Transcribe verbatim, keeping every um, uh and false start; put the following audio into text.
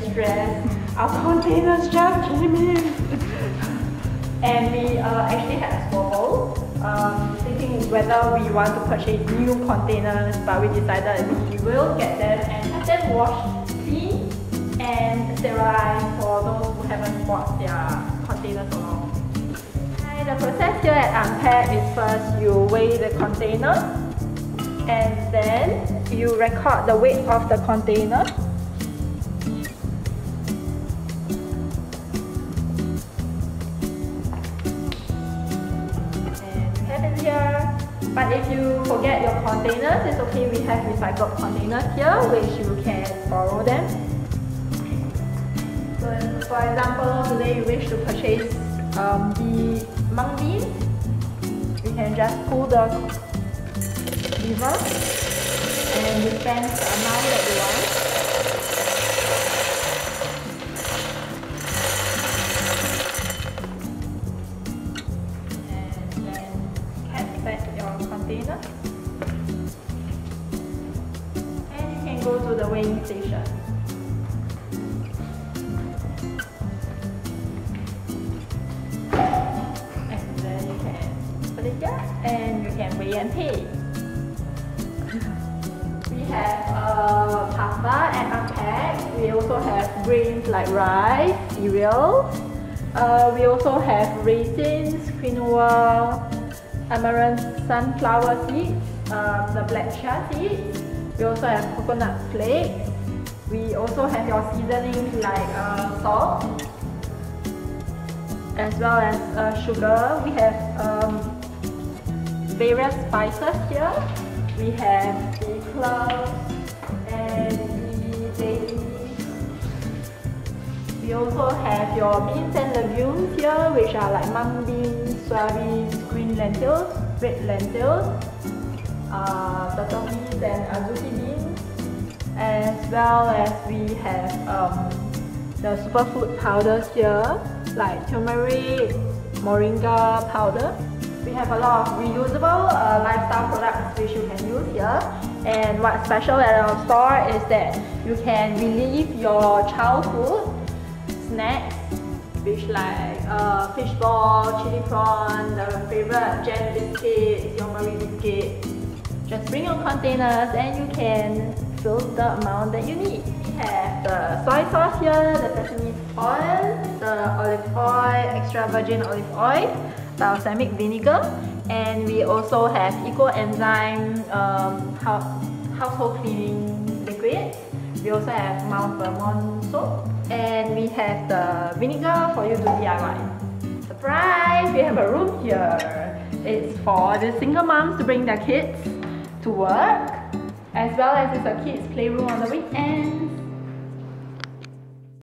stressed. Our containers just came in. And we uh, actually had a squabble, um, thinking whether we want to purchase new containers, but we decided we will get them and have them washed, clean, and sterilized for those who haven't bought their containers so long. And the process here at Unpackt is first you weigh the container, and then you record the weight of the container. Here. But if you forget your containers, it's okay, we have recycled containers here which you can borrow them. So for example, today you wish to purchase um, the mung beans, you can just pull the lever and dispense the amount that you want. Container, and you can go to the weighing station. And then you can put it here and you can weigh and pay. We have uh, pasta and Unpackt. We also have grains like rice, cereal. Uh, we also have raisins, quinoa, amaranth sunflower seeds, um, the black chia seeds. We also have coconut flakes. We also have your seasonings like uh, salt, as well as uh, sugar. We have um, various spices here. We have the cloves and the bay leaves. We also have your beans and legumes here, which are like mung beans, soybeans, green lentils, red lentils, uh, turtle beans and azuki beans, as well as we have um, the superfood powders here, like turmeric, moringa powder. We have a lot of reusable uh, lifestyle products which you can use here. And what's special at our store is that you can relieve your childhood snacks, which like uh, fishball, chili prawn, the favorite jam biscuits, your Marie biscuit. Just bring your containers and you can fill the amount that you need. We have the soy sauce here, the sesame oil, the olive oil, extra virgin olive oil, balsamic vinegar, and we also have eco-enzyme um, household cleaning liquid. We also have Mount Vermont soap, and we have the vinegar for you to D I Y. Surprise! We have a room here. It's for the single moms to bring their kids to work, as well as it's a kids playroom on the weekends.